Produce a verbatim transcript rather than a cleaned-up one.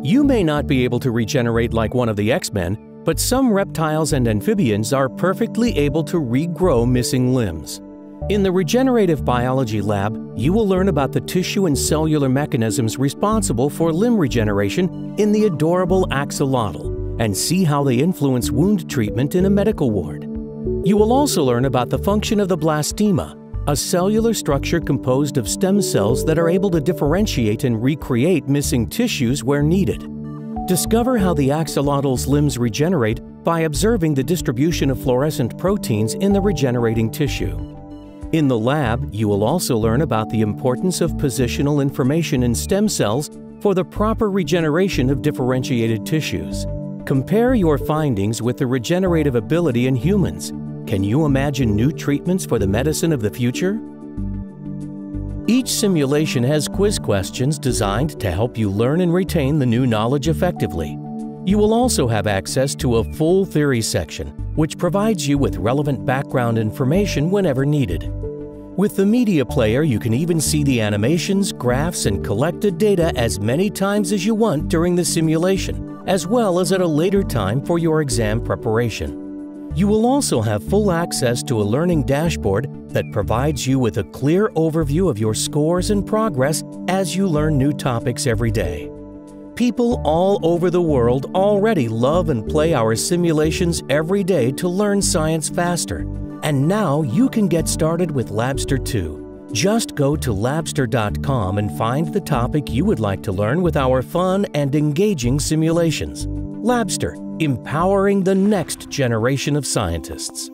You may not be able to regenerate like one of the X-Men, but some reptiles and amphibians are perfectly able to regrow missing limbs. In the Regenerative Biology Lab, you will learn about the tissue and cellular mechanisms responsible for limb regeneration in the adorable axolotl and see how they influence wound treatment in a medical ward. You will also learn about the function of the blastema, a cellular structure composed of stem cells that are able to differentiate and recreate missing tissues where needed. Discover how the axolotl's limbs regenerate by observing the distribution of fluorescent proteins in the regenerating tissue. In the lab, you will also learn about the importance of positional information in stem cells for the proper regeneration of differentiated tissues. Compare your findings with the regenerative ability in humans. Can you imagine new treatments for the medicine of the future? Each simulation has quiz questions designed to help you learn and retain the new knowledge effectively. You will also have access to a full theory section, which provides you with relevant background information whenever needed. With the media player, you can even see the animations, graphs, and collected data as many times as you want during the simulation, as well as at a later time for your exam preparation. You will also have full access to a learning dashboard that provides you with a clear overview of your scores and progress as you learn new topics every day. People all over the world already love and play our simulations every day to learn science faster. And now you can get started with Labster too. Just go to labster dot com and find the topic you would like to learn with our fun and engaging simulations. Labster, empowering the next generation of scientists.